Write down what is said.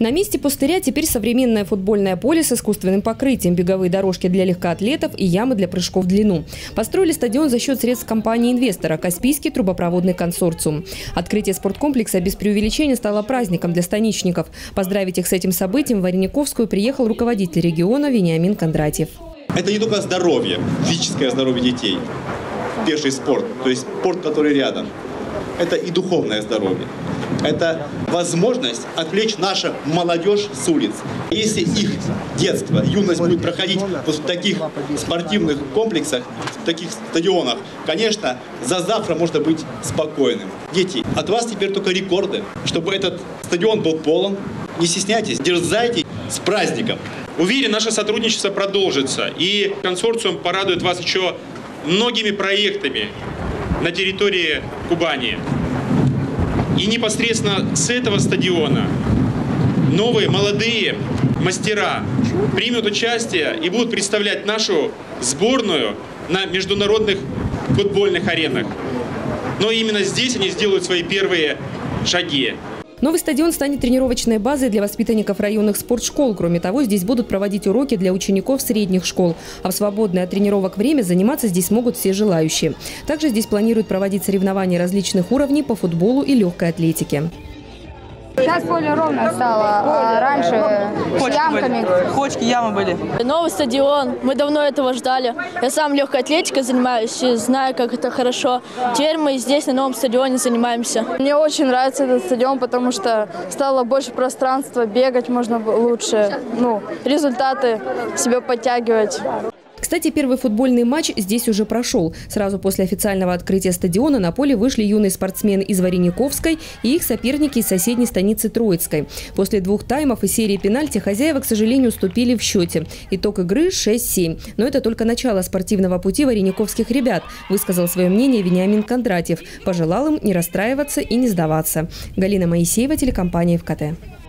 На месте пустыря теперь современное футбольное поле с искусственным покрытием, беговые дорожки для легкоатлетов и ямы для прыжков в длину. Построили стадион за счет средств компании-инвестора «Каспийский трубопроводный консорциум». Открытие спорткомплекса без преувеличения стало праздником для станичников. Поздравить их с этим событием в Варениковскую приехал руководитель региона Вениамин Кондратьев. Это не только здоровье, физическое здоровье детей, пеший спорт, то есть спорт, который рядом. Это и духовное здоровье. Это возможность отвлечь нашу молодежь с улиц. Если их детство, юность будет проходить вот в таких спортивных комплексах, в таких стадионах, конечно, за завтра можно быть спокойным. Дети, от вас теперь только рекорды, чтобы этот стадион был полон. Не стесняйтесь, дерзайте, с праздником. Уверен, наше сотрудничество продолжится, и консорциум порадует вас еще многими проектами на территории Кубани. И непосредственно с этого стадиона новые молодые мастера примут участие и будут представлять нашу сборную на международных футбольных аренах. Но именно здесь они сделают свои первые шаги. Новый стадион станет тренировочной базой для воспитанников районных спортшкол. Кроме того, здесь будут проводить уроки для учеников средних школ. А в свободное от тренировок время заниматься здесь могут все желающие. Также здесь планируют проводить соревнования различных уровней по футболу и легкой атлетике. Сейчас поле ровно стало, а раньше с ямками. Кочки, ямы были. Новый стадион. Мы давно этого ждали. Я сам легкой атлетикой занимаюсь и знаю, как это хорошо. Теперь мы здесь на новом стадионе занимаемся. Мне очень нравится этот стадион, потому что стало больше пространства, бегать можно лучше, результаты себе подтягивать. Кстати, первый футбольный матч здесь уже прошел. Сразу после официального открытия стадиона на поле вышли юные спортсмены из Варениковской и их соперники из соседней станицы Троицкой. После 2 таймов и серии пенальти хозяева, к сожалению, уступили в счете. Итог игры 6-7. Но это только начало спортивного пути варениковских ребят, высказал свое мнение Вениамин Кондратьев. Пожелал им не расстраиваться и не сдаваться. Галина Моисеева, телекомпания ФКТ.